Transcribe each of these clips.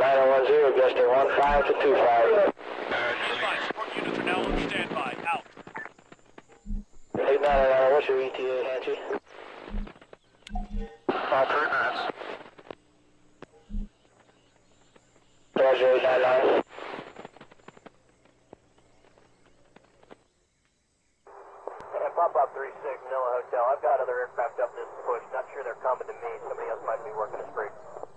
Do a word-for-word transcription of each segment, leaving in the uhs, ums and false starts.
nine one zero, adjusting one five to two five. Advise, support units are now on standby. Out. eight nine nine, what's your E T A, Hanchi? About three minutes. Roger, eight nine nine. Pop up three six, Manila Hotel. I've got other aircraft up this push. Not sure they're coming to me. Somebody else might be working the street.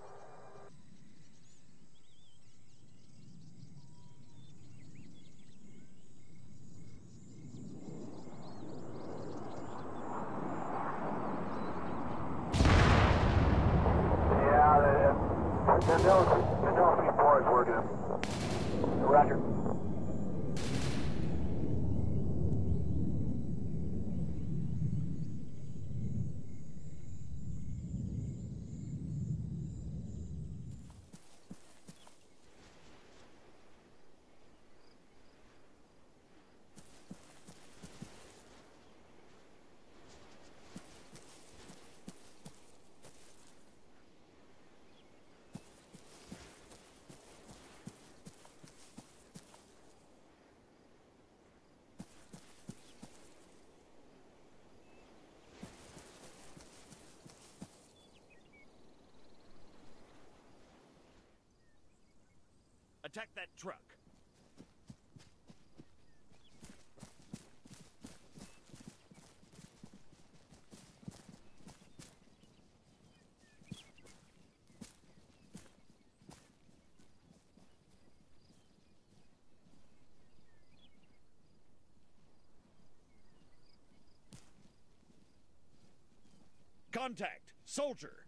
Yeah, they're, they're doing, they're doing a few boards working. Roger. Attack that truck. Contact, soldier.